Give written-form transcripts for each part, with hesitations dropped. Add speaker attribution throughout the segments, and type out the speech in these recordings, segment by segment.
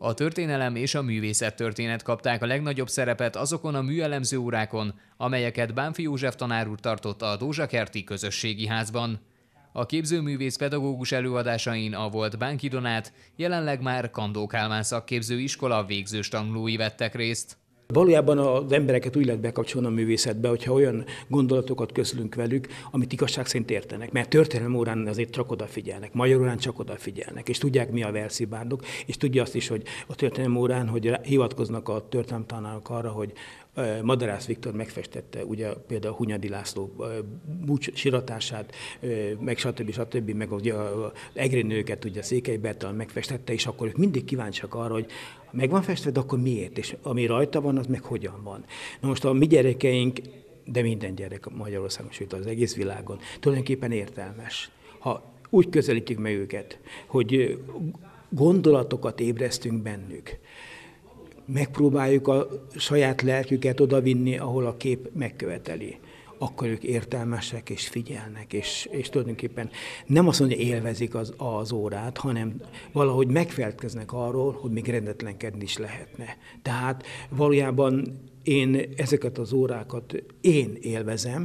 Speaker 1: A történelem és a művészettörténet kapták a legnagyobb szerepet azokon a műelemző órákon, amelyeket Bánffy József tanár úr tartott a Dózsakerti Közösségi Házban. A képzőművész pedagógus előadásain a volt Bánki Donát, jelenleg már Kandó Kálmán szakképző iskola végzős tanulói vettek részt.
Speaker 2: Valójában az embereket úgy lehet bekapcsolni a művészetbe, hogyha olyan gondolatokat közlünk velük, amit igazság szerint értenek. Mert történelem órán azért csak odafigyelnek, magyar órán csak odafigyelnek, és tudják, mi a verszibárdok, és tudja azt is, hogy a történelem órán, hogy hivatkoznak a történelemtanárok arra, hogy Madarász Viktor megfestette ugye például Hunyadi László siratását, meg stb. Meg ugye az egri nőket ugye Székely Bertalan megfestette, és akkor ők mindig kíváncsiak arra, hogy meg van festve, de akkor miért? És ami rajta van, az meg hogyan van. Na most a mi gyerekeink, de minden gyerek Magyarországon, sőt az egész világon, tulajdonképpen értelmes. Ha úgy közelítjük meg őket, hogy gondolatokat ébresztünk bennük, megpróbáljuk a saját lelküket odavinni, ahol a kép megköveteli, akkor ők értelmesek és figyelnek, és tulajdonképpen nem azt mondja, hogy élvezik az órát, hanem valahogy megfelelkeznek arról, hogy még rendetlenkedni is lehetne. Tehát valójában én ezeket az órákat élvezem,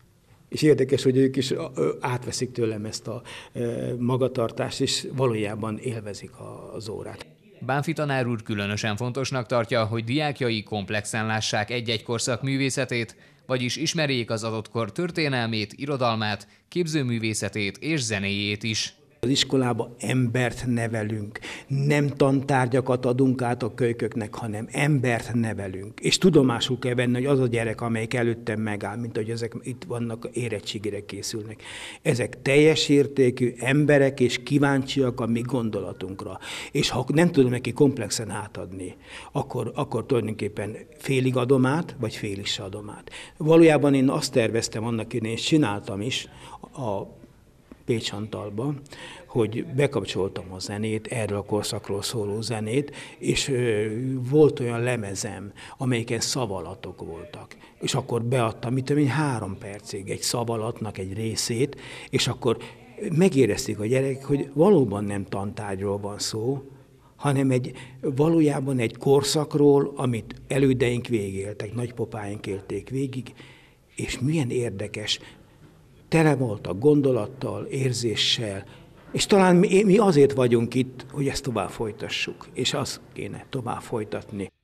Speaker 2: és érdekes, hogy ők is átveszik tőlem ezt a magatartást, és valójában élvezik az órát.
Speaker 1: Bánffy tanár úr különösen fontosnak tartja, hogy diákjai komplexen lássák egy-egy korszak művészetét, vagyis ismerjék az adott kor történelmét, irodalmát, képzőművészetét és zenéjét is.
Speaker 2: Az iskolába embert nevelünk, nem tantárgyakat adunk át a kölyköknek, hanem embert nevelünk. És tudomásul kell venni, hogy az a gyerek, amelyik előttem megáll, mint hogy ezek itt vannak, érettségére készülnek. Ezek teljes értékű emberek, és kíváncsiak a mi gondolatunkra. És ha nem tudom neki komplexen átadni, akkor tulajdonképpen félig adom át, vagy félig se adom át. Valójában én azt terveztem annak idején, és csináltam is a Pécs Antalba, hogy bekapcsoltam a zenét, erről a korszakról szóló zenét, és volt olyan lemezem, amelyiken szavalatok voltak. És akkor beadtam, 3 percig egy szavalatnak egy részét, és akkor megérezték a gyerekek, hogy valóban nem tantárgyról van szó, hanem valójában egy korszakról, amit elődeink végigéltek, nagypapáink élték végig, és milyen érdekes, tele voltak gondolattal, érzéssel, és talán mi azért vagyunk itt, hogy ezt tovább folytassuk, és azt kéne tovább folytatni.